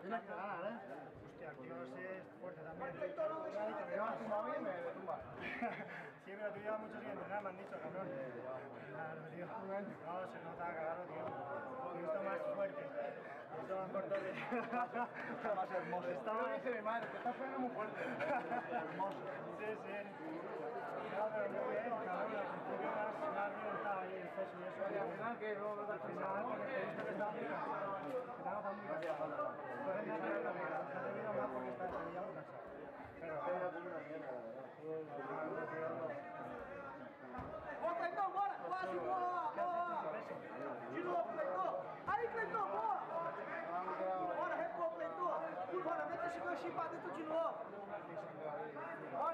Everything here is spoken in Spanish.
Tienes que ganar, ¿eh? Hostia, el tío ese es fuerte también. Te llevas tu móvil y me tumba. Sí, pero tú llevas mucho sin entrenar, me han dicho, cabrón. Claro, tío. No, se nota, claro, tío. He visto más fuerte. He visto más corto de... Está más hermoso. Está lo dice mi madre, te estás poniendo muy fuerte. Hermoso. Sí, sí. No, pero muy bien, cabrón. Al principio más orientado ahí el peso y eso. Y al final, ¿qué? Luego al Final, porque he visto que estaba muy cansado. Que estaba tan muy cansado. Entonces me ha traído la mierda. Se ha debido más porque está desarrollado muy cansado. Pero... Boa, Cleiton, bora! Quase, boa! Boa! De novo, Cleiton! Aí, Cleiton, boa! Bora, recua, Cleiton! Curva, mete esse ganchinho pra dentro de novo! Bora!